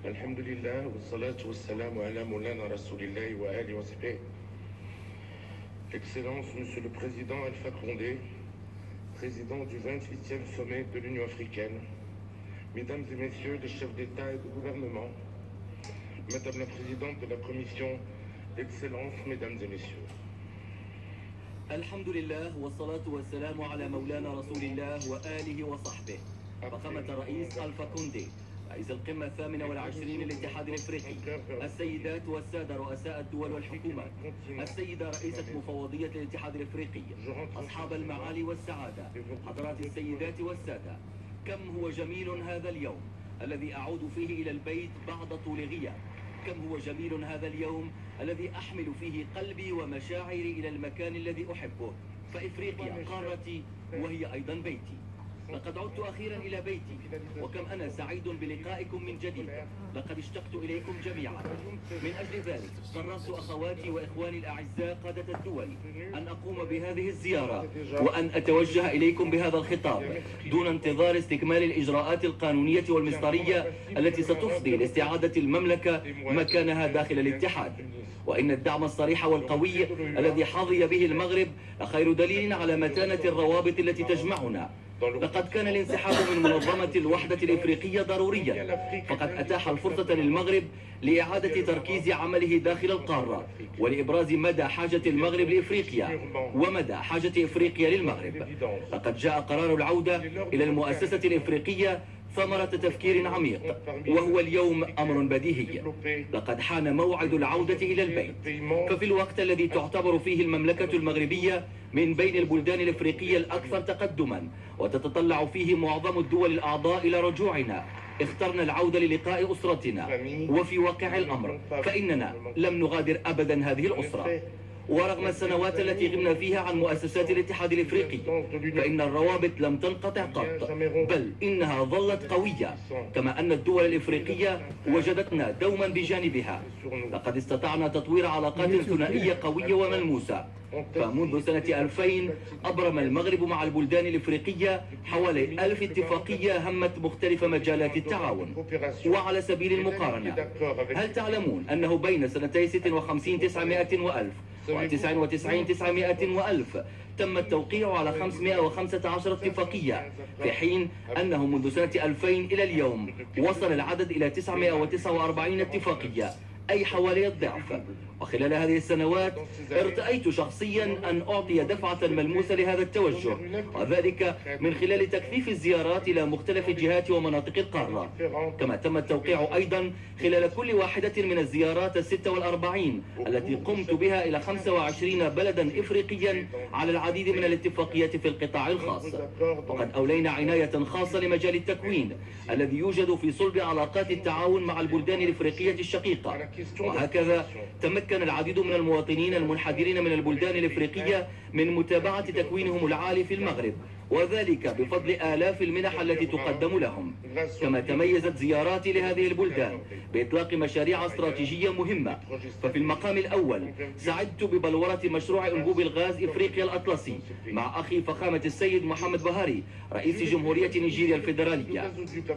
الحمد لله والصلاة والسلام على مولانا رسول الله وآله وصحبه. Excellence, Monsieur le Président Alpha Condé, président du 28e sommet de l'Union africaine, Mesdames et Messieurs les chefs d'État et de gouvernement, Madame la Présidente de la Commission, Excellences, Mesdames et Messieurs. الحمد لله والصلاة والسلام على مولانا رسول الله وآله وصحبه. فخامة الرئيس ألفا كوندي رئيس القمة 28 للاتحاد الافريقي، السيدات والسادة رؤساء الدول والحكومات، السيدة رئيسة مفوضية الاتحاد الافريقي، أصحاب المعالي والسعادة، حضرات السيدات والسادة، كم هو جميل هذا اليوم الذي أعود فيه إلى البيت بعد طول غياب. كم هو جميل هذا اليوم الذي أحمل فيه قلبي ومشاعري إلى المكان الذي أحبه، فإفريقيا قارتي وهي أيضا بيتي. لقد عدت أخيرا إلى بيتي، وكم أنا سعيد بلقائكم من جديد. لقد اشتقت إليكم جميعا. من أجل ذلك قررت أخواتي وإخواني الأعزاء قادة الدول أن أقوم بهذه الزيارة وأن أتوجه إليكم بهذا الخطاب دون انتظار استكمال الإجراءات القانونية والمصدرية التي ستفضي لاستعادة المملكة مكانها داخل الاتحاد. وإن الدعم الصريح والقوي الذي حظي به المغرب لخير دليل على متانة الروابط التي تجمعنا. لقد كان الانسحاب من منظمة الوحدة الإفريقية ضروريا، فقد أتاح الفرصة للمغرب لإعادة تركيز عمله داخل القارة ولإبراز مدى حاجة المغرب لإفريقيا ومدى حاجة إفريقيا للمغرب. لقد جاء قرار العودة إلى المؤسسة الإفريقية ثمرة تفكير عميق، وهو اليوم أمر بديهي. لقد حان موعد العودة إلى البيت، ففي الوقت الذي تعتبر فيه المملكة المغربية من بين البلدان الإفريقية الأكثر تقدما وتتطلع فيه معظم الدول الأعضاء إلى رجوعنا، اخترنا العودة للقاء أسرتنا. وفي واقع الأمر فإننا لم نغادر أبدا هذه الأسرة، ورغم السنوات التي غبنا فيها عن مؤسسات الاتحاد الافريقي فإن الروابط لم تنقطع قط، بل إنها ظلت قوية، كما أن الدول الافريقية وجدتنا دوما بجانبها. لقد استطعنا تطوير علاقات ثنائية قوية وملموسة، فمنذ سنة 2000 أبرم المغرب مع البلدان الإفريقية حوالي 1000 اتفاقية همت مختلف مجالات التعاون. وعلى سبيل المقارنة، هل تعلمون أنه بين سنتي 56 900 و1000 و99 900 و1000 تم التوقيع على 515 اتفاقية، في حين أنه منذ سنة 2000 إلى اليوم وصل العدد إلى 949 اتفاقية، أي حوالي الضعف. وخلال هذه السنوات ارتأيت شخصيا أن أعطي دفعة ملموسة لهذا التوجه، وذلك من خلال تكثيف الزيارات إلى مختلف جهات ومناطق القارة. كما تم التوقيع أيضا خلال كل واحدة من الزيارات 46 التي قمت بها إلى 25 بلدا إفريقيا على العديد من الاتفاقيات في القطاع الخاص. وقد أولينا عناية خاصة لمجال التكوين الذي يوجد في صلب علاقات التعاون مع البلدان الإفريقية الشقيقة، وهكذا تمكن العديد من المواطنين المنحدرين من البلدان الإفريقية من متابعة تكوينهم العالي في المغرب، وذلك بفضل آلاف المنح التي تقدم لهم. كما تميزت زياراتي لهذه البلدان بإطلاق مشاريع استراتيجية مهمة، ففي المقام الأول سعدت ببلورة مشروع أنبوب الغاز إفريقيا الأطلسي مع أخي فخامة السيد محمد بوهاري رئيس جمهورية نيجيريا الفيدرالية.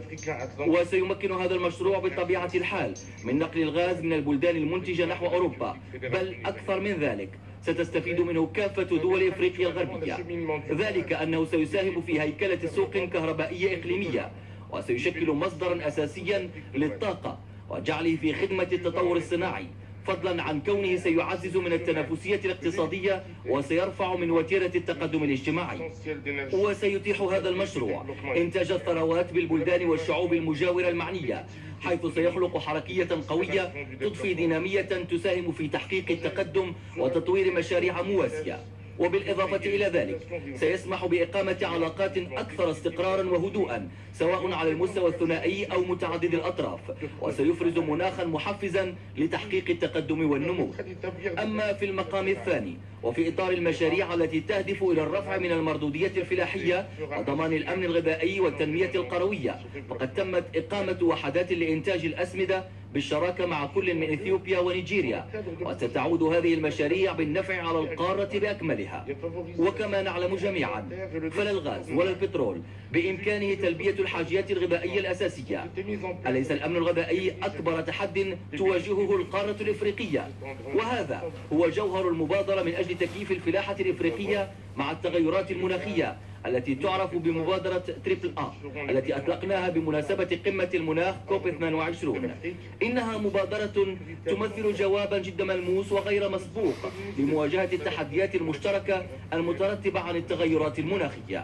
وسيمكن هذا المشروع بطبيعة الحال من نقل الغاز من البلدان المنتجة نحو أوروبا، بل أكثر من ذلك ستستفيد منه كافة دول إفريقيا الغربية، ذلك أنه سيساهم في هيكلة سوق كهربائية إقليمية، وسيشكل مصدرا أساسيا للطاقة وجعله في خدمة التطور الصناعي، فضلا عن كونه سيعزز من التنافسية الاقتصادية وسيرفع من وتيرة التقدم الاجتماعي. وسيتيح هذا المشروع إنتاج الثروات بالبلدان والشعوب المجاورة المعنية، حيث سيخلق حركية قوية تضفي دينامية تساهم في تحقيق التقدم وتطوير مشاريع مواسية. وبالإضافة إلى ذلك سيسمح بإقامة علاقات أكثر استقرارا وهدوءا سواء على المستوى الثنائي أو متعدد الأطراف، وسيفرز مناخا محفزا لتحقيق التقدم والنمو. أما في المقام الثاني وفي إطار المشاريع التي تهدف إلى الرفع من المردودية الفلاحية وضمان الأمن الغذائي والتنمية القروية، فقد تمت إقامة وحدات لإنتاج الأسمدة بالشراكة مع كل من إثيوبيا ونيجيريا، وستعود هذه المشاريع بالنفع على القارة بأكملها. وكما نعلم جميعا فلا الغاز ولا البترول بإمكانه تلبية الحاجيات الغذائية الأساسية. أليس الأمن الغذائي أكبر تحد تواجهه القارة الإفريقية؟ وهذا هو جوهر المبادرة من أجل تكييف الفلاحة الإفريقية مع التغيرات المناخية التي تعرف بمبادرة تريبل آ التي أطلقناها بمناسبة قمة المناخ كوب 22. إنها مبادرة تمثل جوابا جدا ملموس وغير مسبوق لمواجهة التحديات المشتركة المترتبة عن التغيرات المناخية.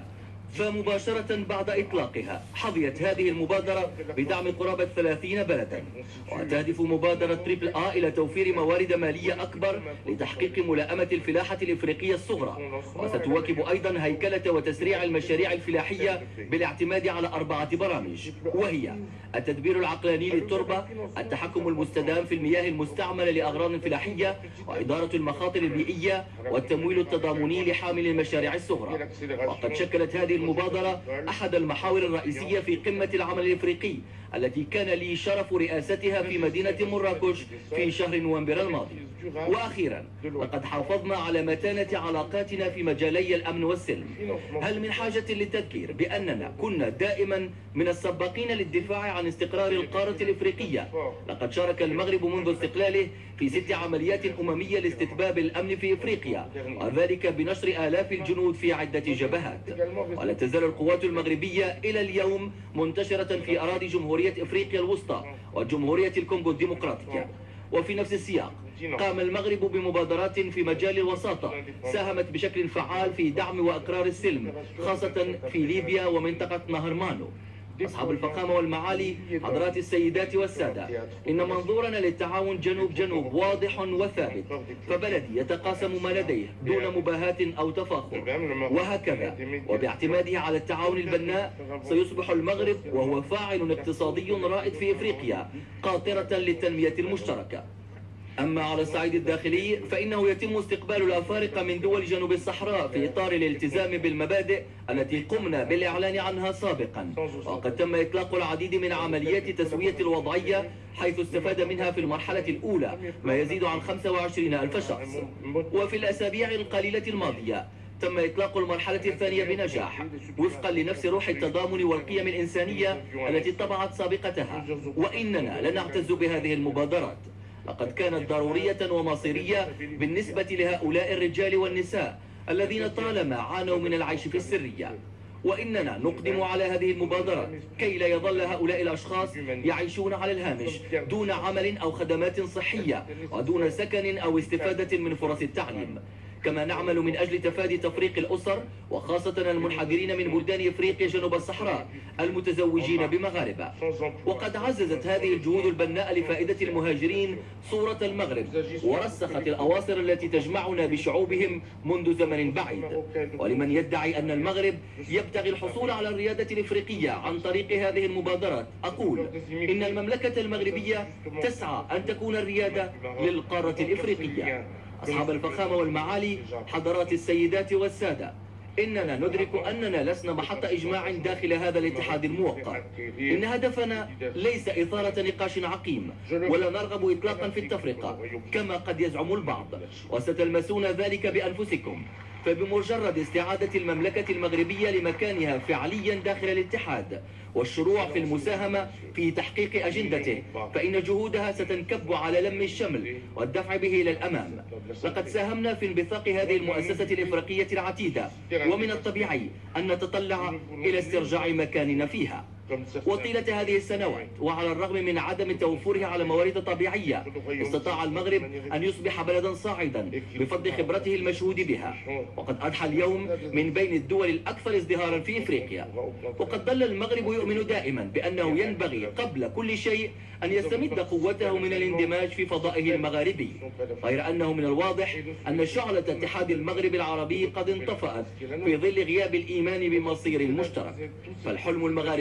فمباشرة بعد إطلاقها حظيت هذه المبادرة بدعم قرابة 30 بلدا، وتهدف مبادرة تريبل آ إلى توفير موارد مالية أكبر لتحقيق ملائمة الفلاحة الإفريقية الصغرى، وستواكب أيضا هيكلة وتسريع المشاريع الفلاحية بالاعتماد على 4 برامج، وهي التدبير العقلاني للتربة، التحكم المستدام في المياه المستعملة لأغراض فلاحية، وإدارة المخاطر البيئية، والتمويل التضامني لحامل المشاريع الصغرى. وقد شكلت هذه المبادرة أحد المحاور الرئيسية في قمة العمل الإفريقي التي كان لي شرف رئاستها في مدينة مراكش في شهر نوفمبر الماضي. وأخيرا لقد حافظنا على متانة علاقاتنا في مجالي الأمن والسلم. هل من حاجة للتذكير بأننا كنا دائما من السباقين للدفاع عن استقرار القارة الإفريقية؟ لقد شارك المغرب منذ استقلاله في 6 عمليات أممية لاستتباب الأمن في إفريقيا، وذلك بنشر آلاف الجنود في عدة جبهات. ولا تزال القوات المغربية إلى اليوم منتشرة في أراضي جمهورية إفريقيا الوسطى وجمهورية الكونغو الديمقراطية. وفي نفس السياق قام المغرب بمبادرات في مجال الوساطة ساهمت بشكل فعال في دعم وإقرار السلم، خاصة في ليبيا ومنطقة نهر مانو. أصحاب الفخامة والمعالي، حضرات السيدات والسادة، إن منظورنا للتعاون جنوب جنوب واضح وثابت، فبلدي يتقاسم ما لديه دون مباهاة أو تفاخر، وهكذا وباعتماده على التعاون البناء سيصبح المغرب وهو فاعل اقتصادي رائد في إفريقيا قاطرة للتنمية المشتركة. أما على الصعيد الداخلي فإنه يتم استقبال الأفارقة من دول جنوب الصحراء في إطار الالتزام بالمبادئ التي قمنا بالإعلان عنها سابقا، وقد تم إطلاق العديد من عمليات تسوية الوضعية حيث استفاد منها في المرحلة الأولى ما يزيد عن 25,000 شخص. وفي الأسابيع القليلة الماضية تم إطلاق المرحلة الثانية بنجاح وفقا لنفس روح التضامن والقيم الإنسانية التي طبعت سابقتها، وإننا لنعتز بهذه المبادرات. لقد كانت ضرورية ومصيرية بالنسبة لهؤلاء الرجال والنساء الذين طالما عانوا من العيش في السرية، وإننا نقدم على هذه المبادرات كي لا يظل هؤلاء الأشخاص يعيشون على الهامش دون عمل أو خدمات صحية ودون سكن أو استفادة من فرص التعليم. كما نعمل من أجل تفادي تفريق الأسر، وخاصة المنحدرين من بلدان إفريقيا جنوب الصحراء المتزوجين بمغاربة. وقد عززت هذه الجهود البناء لفائدة المهاجرين صورة المغرب، ورسخت الأواصر التي تجمعنا بشعوبهم منذ زمن بعيد. ولمن يدعي أن المغرب يبتغي الحصول على الريادة الإفريقية عن طريق هذه المبادرات أقول إن المملكة المغربية تسعى أن تكون الريادة للقارة الإفريقية. أصحاب الفخامة والمعالي، حضرات السيدات والسادة، إننا ندرك أننا لسنا محط إجماع داخل هذا الاتحاد الموقر. إن هدفنا ليس إثارة نقاش عقيم، ولا نرغب إطلاقا في التفرقة كما قد يزعم البعض، وستلمسون ذلك بأنفسكم. فبمجرد استعادة المملكة المغربية لمكانها فعليا داخل الاتحاد والشروع في المساهمة في تحقيق أجندته، فإن جهودها ستنكب على لم الشمل والدفع به إلى الأمام. لقد ساهمنا في انبثاق هذه المؤسسة الإفريقية العتيدة، ومن الطبيعي أن نتطلع إلى استرجاع مكاننا فيها. وطيلة هذه السنوات وعلى الرغم من عدم توفرها على موارد طبيعية، استطاع المغرب أن يصبح بلدا صاعدا بفضل خبرته المشهود بها، وقد أضحى اليوم من بين الدول الأكثر ازدهارا في إفريقيا. وقد ظل المغرب يؤمن دائما بأنه ينبغي قبل كل شيء أن يستمد قوته من الاندماج في فضائه المغاربي، غير أنه من الواضح أن شعلة اتحاد المغرب العربي قد انطفأت في ظل غياب الإيمان بمصير مشترك. فالحلم المغاربي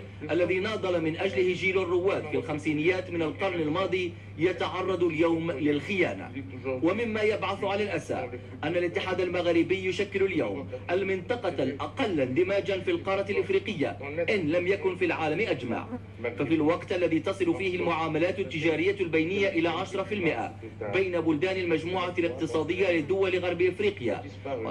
الذي ناضل من أجله جيل الرواد في الخمسينيات من القرن الماضي يتعرض اليوم للخيانة. ومما يبعث على الأسى أن الاتحاد المغربي يشكل اليوم المنطقة الأقل اندماجا في القارة الإفريقية إن لم يكن في العالم أجمع. ففي الوقت الذي تصل فيه المعاملات التجارية البينية إلى 10% بين بلدان المجموعة الاقتصادية لدول غرب إفريقيا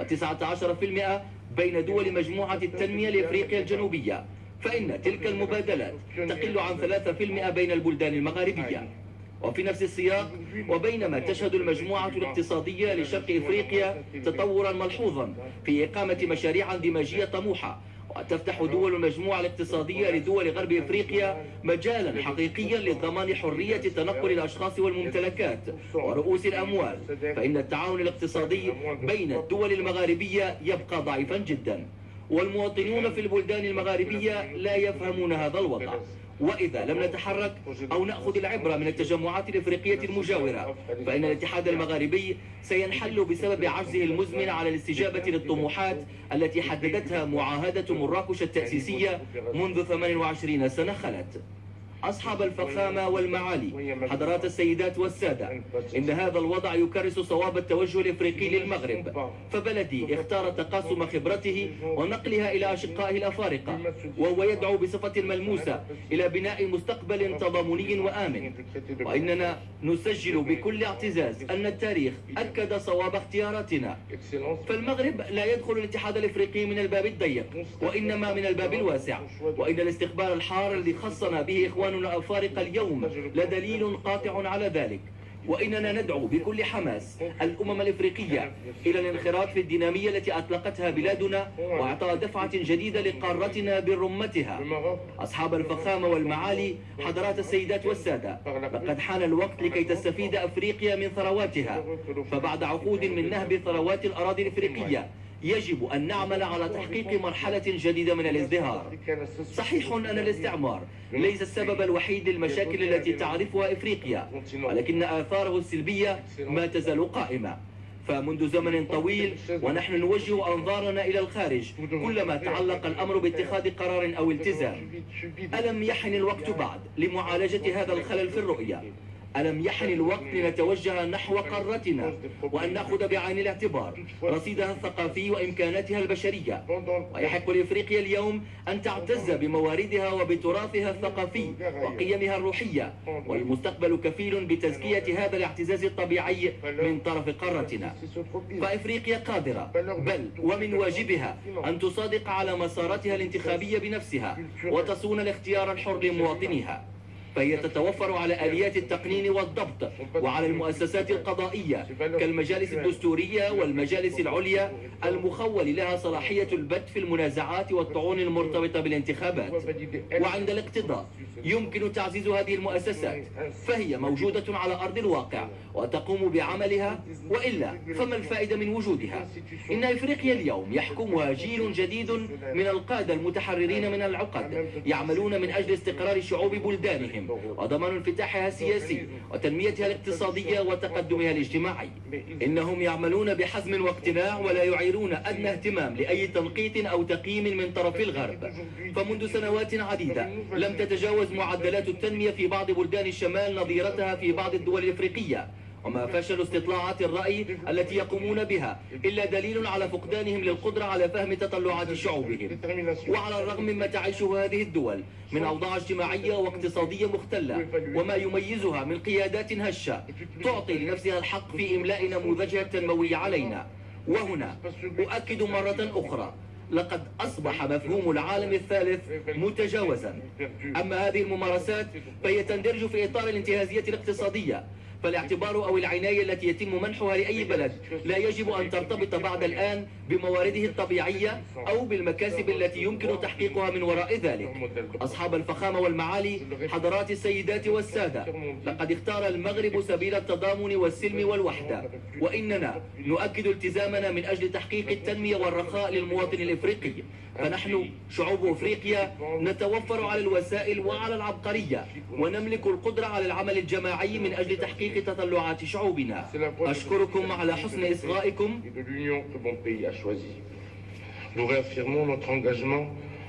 و19% بين دول مجموعة التنمية لإفريقيا الجنوبية، فإن تلك المبادلات تقل عن 3% بين البلدان المغاربية. وفي نفس السياق، وبينما تشهد المجموعة الاقتصادية لشرق إفريقيا تطورا ملحوظا في إقامة مشاريع اندماجية طموحة، وتفتح دول المجموعة الاقتصادية لدول غرب إفريقيا مجالا حقيقيا لضمان حرية تنقل الأشخاص والممتلكات ورؤوس الأموال، فإن التعاون الاقتصادي بين الدول المغاربية يبقى ضعيفا جدا، والمواطنون في البلدان المغاربية لا يفهمون هذا الوضع. وإذا لم نتحرك أو نأخذ العبرة من التجمعات الإفريقية المجاورة، فإن الاتحاد المغاربي سينحل بسبب عجزه المزمن على الاستجابة للطموحات التي حددتها معاهدة مراكش التأسيسية منذ 28 سنة خلت. أصحاب الفخامة والمعالي، حضرات السيدات والسادة، إن هذا الوضع يكرس صواب التوجه الإفريقي للمغرب، فبلدي اختار تقاسم خبرته ونقلها إلى أشقائه الأفارقة، وهو يدعو بصفة ملموسة إلى بناء مستقبل تضامني وآمن. وإننا نسجل بكل اعتزاز أن التاريخ أكد صواب اختياراتنا، فالمغرب لا يدخل الاتحاد الإفريقي من الباب الضيق، وإنما من الباب الواسع، وإن الاستقبال الحار الذي خصنا به إخواننا الأفارقة اليوم لدليل قاطع على ذلك. وإننا ندعو بكل حماس الأمم الإفريقية إلى الانخراط في الدينامية التي أطلقتها بلادنا وإعطاء دفعة جديدة لقارتنا برمتها. أصحاب الفخامة والمعالي، حضرات السيدات والسادة، لقد حان الوقت لكي تستفيد أفريقيا من ثرواتها، فبعد عقود من نهب ثروات الأراضي الإفريقية يجب أن نعمل على تحقيق مرحلة جديدة من الازدهار. صحيح أن الاستعمار ليس السبب الوحيد للمشاكل التي تعرفها إفريقيا، ولكن آثاره السلبية ما تزال قائمة. فمنذ زمن طويل ونحن نوجه أنظارنا إلى الخارج كلما تعلق الأمر باتخاذ قرار أو التزام. ألم يحن الوقت بعد لمعالجة هذا الخلل في الرؤية؟ ألم يحن الوقت لنتوجه نحو قارتنا وأن نأخذ بعين الاعتبار رصيدها الثقافي وإمكاناتها البشرية؟ ويحق لإفريقيا اليوم أن تعتز بمواردها وبتراثها الثقافي وقيمها الروحية، والمستقبل كفيل بتزكية هذا الاعتزاز الطبيعي من طرف قارتنا. فإفريقيا قادرة، بل ومن واجبها أن تصادق على مساراتها الانتخابية بنفسها وتصون الاختيار الحر لمواطنيها، فهي تتوفر على آليات التقنين والضبط وعلى المؤسسات القضائية كالمجالس الدستورية والمجالس العليا المخول لها صلاحية البت في المنازعات والطعون المرتبطة بالانتخابات. وعند الاقتضاء يمكن تعزيز هذه المؤسسات، فهي موجودة على أرض الواقع وتقوم بعملها، وإلا فما الفائدة من وجودها؟ إن إفريقيا اليوم يحكمها جيل جديد من القادة المتحررين من العقد، يعملون من أجل استقرار شعوب بلدانهم وضمان انفتاحها السياسي وتنميتها الاقتصادية وتقدمها الاجتماعي. إنهم يعملون بحزم واقتناع ولا يعيرون أدنى اهتمام لأي تنقيط أو تقييم من طرف الغرب. فمنذ سنوات عديدة لم تتجاوز معدلات التنمية في بعض بلدان الشمال نظيرتها في بعض الدول الإفريقية، وما فشل استطلاعات الرأي التي يقومون بها إلا دليل على فقدانهم للقدرة على فهم تطلعات شعوبهم. وعلى الرغم مما تعيشه هذه الدول من أوضاع اجتماعية واقتصادية مختلة وما يميزها من قيادات هشة تعطي لنفسها الحق في إملاء نموذجها التنموي علينا. وهنا أؤكد مرة أخرى، لقد أصبح مفهوم العالم الثالث متجاوزا. أما هذه الممارسات فهي تندرج في إطار الانتهازية الاقتصادية، فالاعتبار أو العناية التي يتم منحها لأي بلد لا يجب أن ترتبط بعد الآن بموارده الطبيعية أو بالمكاسب التي يمكن تحقيقها من وراء ذلك. أصحاب الفخامة والمعالي، حضرات السيدات والسادة، لقد اختار المغرب سبيل التضامن والسلم والوحدة، وإننا نؤكد التزامنا من أجل تحقيق التنمية والرخاء للمواطن الإفريقي. فنحن شعوب أفريقيا نتوفر على الوسائل وعلى العبقرية، ونملك القدرة على العمل الجماعي من أجل تحقيق تطلعات شعوبنا. أشكركم على حسن إصغائكم. Nous réaffirmons notre engagement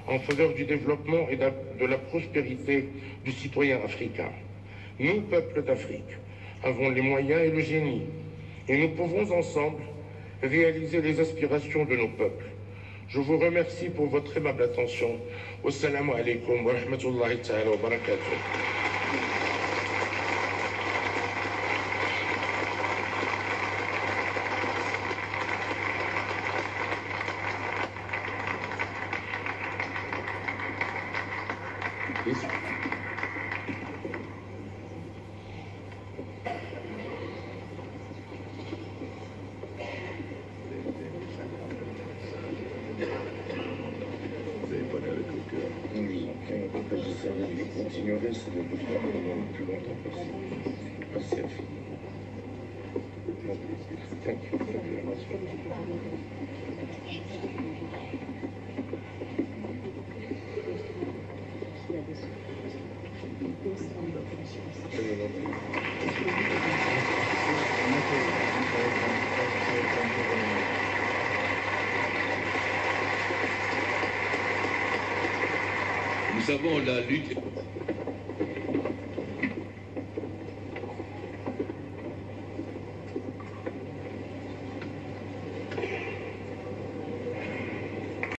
en faveur du développement et de la prospérité du citoyen africain. Nous, peuples d'Afrique, avons les moyens et le génie, et nous pouvons ensemble réaliser les aspirations de nos peuples. Je vous remercie pour votre aimable attention. Wassalamu alaikum wa rahmatullahi ta'ala wa barakatuh. Continuerai, c'est de le faire pendant le plus longtemps possible. Merci infiniment. Thank you. Thank you very much. Nous savons la lutte.